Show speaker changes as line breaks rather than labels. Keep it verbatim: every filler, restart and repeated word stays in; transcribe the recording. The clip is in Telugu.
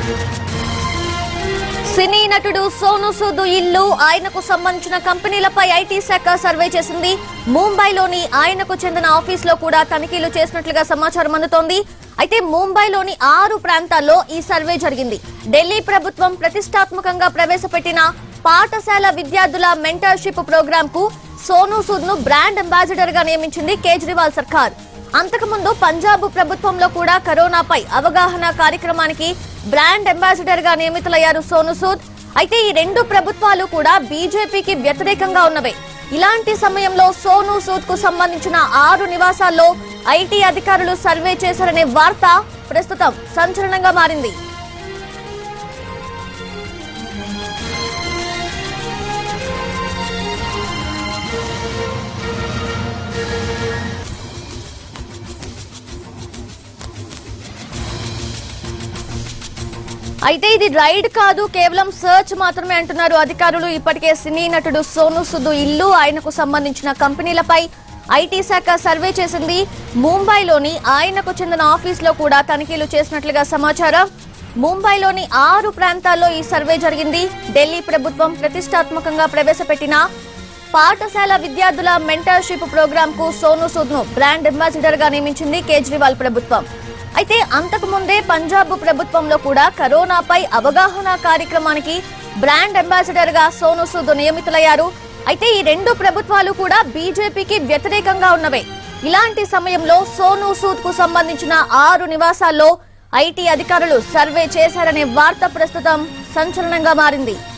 సినీ నటుడు సోను సూద్ ఇల్లు ఆయనకు సంబంధించిన కంపెనీలపై ఐటీ శాఖ సర్వే చేసింది. ముంబైలోని ఆయనకు చెందిన ఆఫీసులో కూడా తనిఖీలు చేసినట్లుగా సమాచారం అందుతోంది. అయితే ముంబైలోని ఆరు ప్రాంతాల్లో ఈ సర్వే జరిగింది. ఢిల్లీ ప్రభుత్వం ప్రతిష్టాత్మకంగా ప్రవేశపెట్టిన పాఠశాల విద్యార్థుల మెంటర్షిప్ ప్రోగ్రామ్ కు సోను సూద్ ను బ్రాండ్ అంబాసిడర్ గా నియమించింది కేజ్రీవాల్ సర్కార్. అంతకుముందు పంజాబ్ ప్రభుత్వంలో కూడా కరోనాపై అవగాహన కార్యక్రమానికి బ్రాండ్ అంబాసిడర్ గా నియమితులయ్యారు సోను సూద్. అయితే ఈ రెండు ప్రభుత్వాలు కూడా బీజేపీకి వ్యతిరేకంగా ఉన్నవే. ఇలాంటి సమయంలో సోను సూద్ కు సంబంధించిన ఆరు నివాసాల్లో ఐటీ అధికారులు సర్వే చేశారనే వార్త ప్రస్తుతం సంచలనంగా మారింది. అయితే ఇది రైడ్ కాదు, కేవలం సర్చ్ మాత్రమే అంటున్నారు అధికారులు. ఇప్పటికే సినీ నటుడు సోను సూద్ ఇల్లు ఆయనకు సంబంధించిన కంపెనీలపై ఐటీ శాఖ సర్వే చేసింది. ముంబైలోని ఆయనకు చెందిన ఆఫీసులో కూడా తనిఖీలు చేసినట్లుగా సమాచారం. ముంబైలోని ఆరు ప్రాంతాల్లో ఈ సర్వే జరిగింది. ఢిల్లీ ప్రభుత్వం ప్రతిష్టాత్మకంగా ప్రవేశపెట్టిన పాఠశాల విద్యార్థుల మెంటర్షిప్ ప్రోగ్రామ్ కు సోను సూద్ ను బ్రాండ్ అంబాసిడర్ గా నియమించింది కేజ్రీవాల్ ప్రభుత్వం. అయితే అంతకు ముందే పంజాబ్ ప్రభుత్వంలో కూడా కరోనాపై అవగాహన కార్యక్రమానికి బ్రాండ్ అంబాసిడర్ గా సోను సూద్ నియమితులయ్యారు. అయితే ఈ రెండు ప్రభుత్వాలు కూడా బీజేపీకి వ్యతిరేకంగా ఉన్నవే. ఇలాంటి సమయంలో సోను సూద్ కు సంబంధించిన ఆరు నివాసాల్లో ఐటీ అధికారులు సర్వే చేశారనే వార్త ప్రస్తుతం సంచలనంగా మారింది.